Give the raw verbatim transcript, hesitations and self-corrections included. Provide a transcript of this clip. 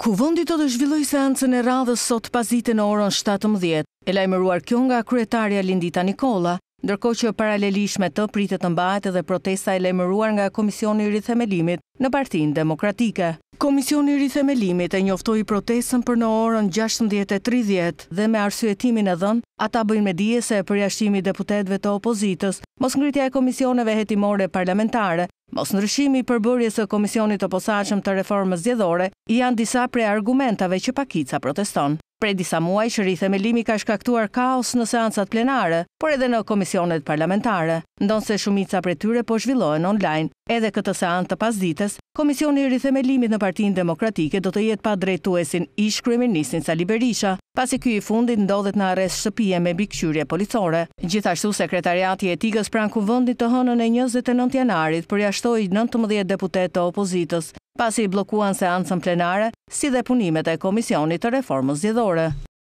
Kuvendi do të zhvillojë seancën e radhës sot pasdite në orën shtatëmbëdhjetë, e lajmëruar kjo nga kryetaria Lindita Nikolla, ndërkohë që paralelisht me të pritet të mbahet edhe protesta e lajmëruar nga Komisioni i Rithemelimit në Partinë Demokratike. Komisioni i Rithemelimit e njoftoi protestën për në orën gjashtëmbëdhjetë e tridhjetë dhe me arsyetimin e dhënë, ata bëjnë me dije se përjashtimi i deputetëve të opozitës, mosngritja e komisioneve hetimore parlamentare, mos ndryshimi i përbërjes së komisionit të posaçëm të reformës zgjedhore janë disa prej argumentave që pakica proteston. Prej disa muajsh Rithemelimi ka shkaktuar kaos në seancat plenare, por edhe në komisionet parlamentare, ndonse shumica prej tyre po zhvillohen online. Edhe këtë seancë të pasdites, Komisioni i Rithemelimit në Partinë Demokratike do të jetë pa drejtuesin ish kryeministin Sali Berisha, pasi ky i fundit ndodhet në arrest shtëpie me mbikëqyrje policore. Gjithashtu, sekretariati i etikës pranë kuvendit të hënën e njëzet e nëntë janarit përjashtoi nëntëmbëdhjetë deputetë të opozitës, pasi i bllokuan seancën plenare, si dhe punimet e Komisionit të Reformës Zgjedhore.